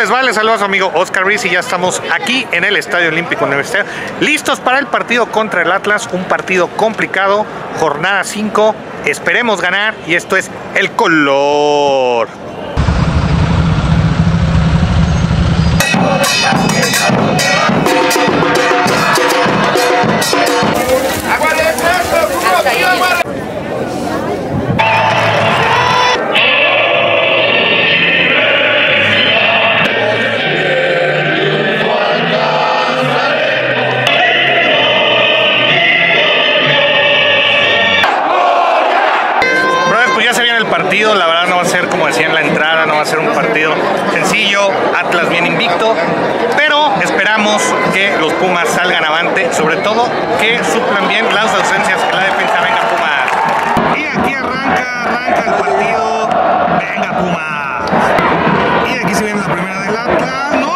les va? Les saluda a su amigo Oscar Briz y ya estamos aquí en el Estadio Olímpico Universitario, listos para el partido contra el Atlas, un partido complicado, jornada 5, esperemos ganar y esto es El Color. Partido, la verdad no va a ser como decía en la entrada, no va a ser un partido sencillo, Atlas bien invicto, pero esperamos que los Pumas salgan avante, sobre todo que suplan bien las ausencias en la defensa. Venga Pumas. Y aquí arranca el partido, venga Pumas. Y aquí se viene la primera del Atlas, no.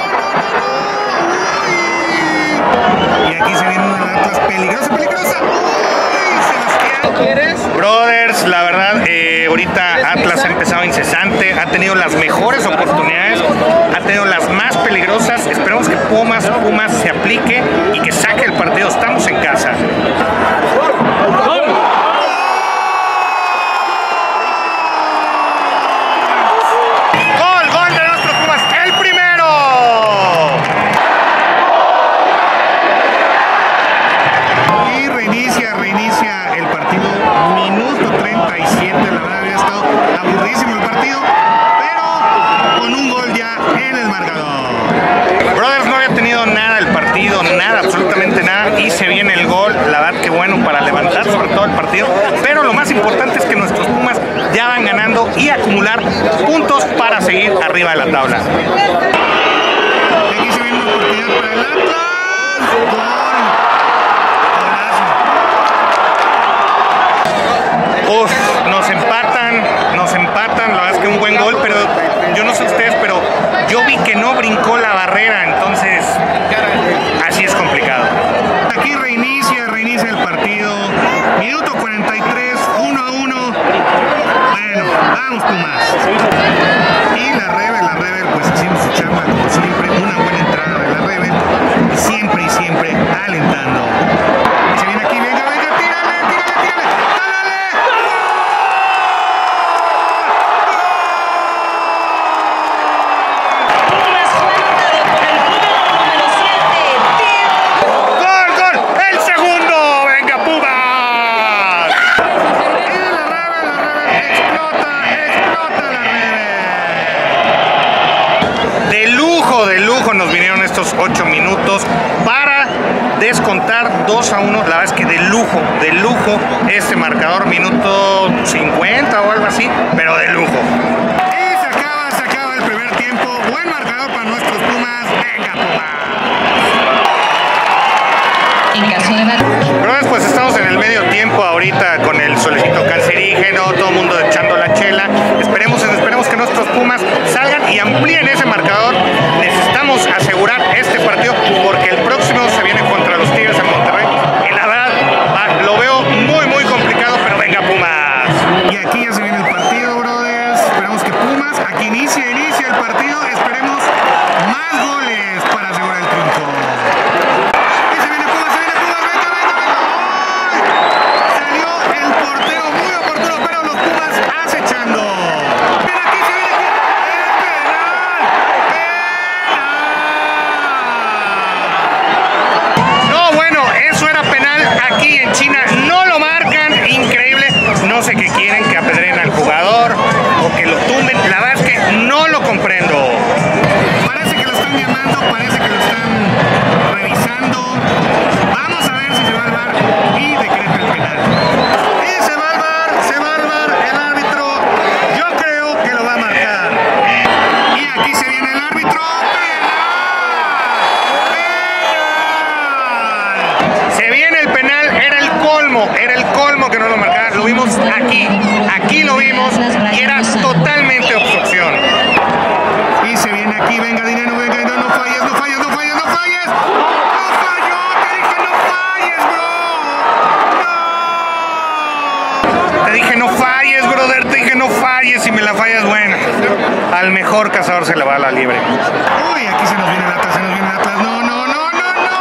Uy. Y aquí se viene una del Atlas peligrosa. Uy, Sebastián. ¿Quieres? Brothers, la verdad, ahorita Atlas ha empezado incesante, ha tenido las mejores oportunidades, ha tenido las más peligrosas. Esperemos que Pumas se aplique y que saque el partido. Estamos en casa. Gol de nuestros Pumas, el primero. Y reinicia el partido, minuto 37, la verdad había estado aburridísimo el partido, pero con un gol ya en el marcador. Brothers no había tenido nada el partido, nada, absolutamente nada, y se viene el gol, la verdad que bueno para levantar sobre todo el partido, pero lo más importante es que nuestros Pumas ya van ganando y acumular puntos para seguir arriba de la tabla. Aquí se viene una oportunidad para el Atlas. Nos empatan, la verdad es que un buen gol, pero yo no sé ustedes, pero yo vi que no brincó la barrera, entonces así es complicado. Aquí reinicia el partido, minuto 43, 1-1, bueno, vamos Pumas. Y la Rebel pues haciendo su chamba como siempre, una buena entrada de la Rebel, siempre alentando. Se viene aquí, venga, tírale. De lujo nos vinieron estos 8 minutos para descontar 2-1. La verdad es que de lujo este marcador, minuto 50 o algo así, pero de lujo. Y se acaba el primer tiempo. Buen marcador para nuestros Pumas. Venga Pumas. Pero después estamos en el medio tiempo ahorita con el solecito cancerígeno, todo el mundo echando la chela. Esperemos que nuestros Pumas salgan y amplíen ese marcador. Necesitamos asegurar este partido porque el próximo se viene contra los Tigres en Monterrey y la verdad lo veo muy complicado, pero venga Pumas. Y aquí ya se viene el partido, brothers. Esperemos que Pumas aquí inicia el partido. Esperemos más goles para asegurar el triunfo. Y se viene Pumas, venga. Salió el portero muy oportuno, pero los Pumas acechando. Aquí en China no lo marcan, increíble, no sé qué quieren, que apedreen al jugador o que lo tumben, la verdad es que no lo comprendo. Parece que lo están llamando, parece que lo están revisando, vamos a ver si se va al VAR y decreta el penal. Y se va al VAR, el árbitro, yo creo que lo va a marcar. Y aquí se viene el árbitro, se viene el penal, era el colmo que no lo marcaran, lo vimos aquí lo vimos y era totalmente obstrucción. Y se viene aquí, venga dinero, no falles. No falló, te dije no falles, bro. Te dije no falles, brother, te dije no falles, y me la fallas, bueno. al mejor cazador se le va a la liebre. Uy, aquí se nos viene el Atlas, se nos viene el Atlas. No, no, no, no, no.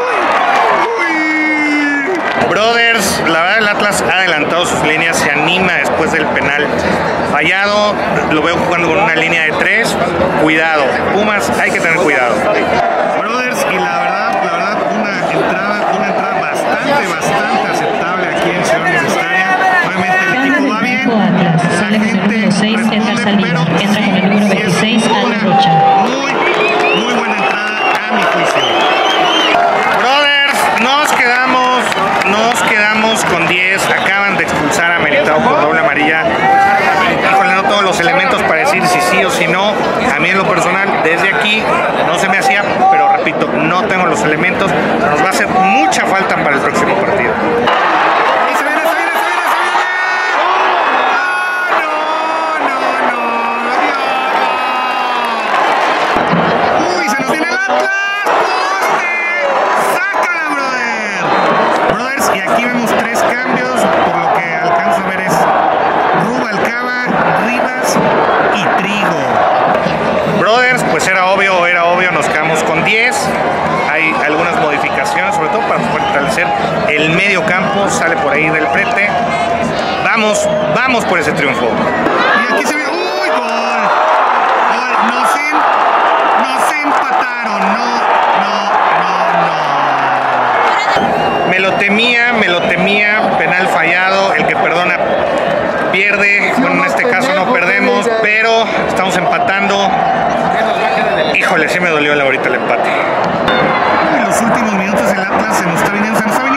Uy. Brothers, la verdad el Atlas ha adelantado sus líneas, se anima después del penal fallado. Lo veo jugando con una línea de 3. Cuidado, Pumas, hay que tener cuidado. Brothers, y la verdad, una entrada bastante aceptable aquí en Ciudad Universitaria. Obviamente el equipo va bien, la gente responde, pero entra con el número 26, Alex Rocha. Muy buena entrada a mi juicio. Brothers, nos quedamos con 10. Acaban de expulsar a Meritao por doble amarilla. Híjole, no todos los elementos para decir si sí o si no. A mí en lo personal, desde aquí no se me hacía, pero repito, no tengo los elementos. Nos va a hacer mucha falta para el próximo partido. Y se viene. No. Uy, se nos viene el Atlas. ¡Poste! ¡Sácala, brother! Brothers, y aquí vemos 3 cambios. Por lo que alcanzo a ver es Rubalcaba, Rivas y Trigo. Brothers, pues era obvio, nos quedamos con 10. Hay algunas modificaciones, sobre todo para fortalecer el medio campo. Sale por ahí del Prete. Vamos por ese triunfo. Y aquí se ve. ¡Uy, gol! Nos empataron. No. Me lo temía. Penal fallado. El que perdona pierde. Bueno, en este caso no perdemos, pero estamos empatando. Híjole, sí me dolió ahorita el empate. En los últimos minutos el Atlas se nos está viniendo.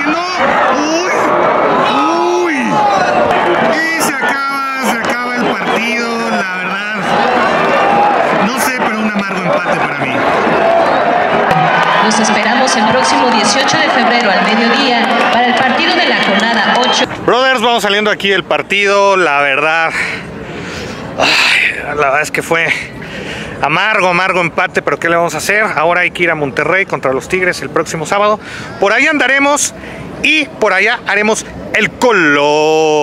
¡Uy! Y se acaba el partido, la verdad. No sé, pero un amargo empate para mí. Los esperamos el próximo 18 de febrero al mediodía para el partido de la jornada 8. Brothers, vamos saliendo aquí del partido. La verdad es que fue amargo empate, pero ¿qué le vamos a hacer? Ahora hay que ir a Monterrey contra los Tigres el próximo sábado. Por ahí andaremos y por allá haremos el color.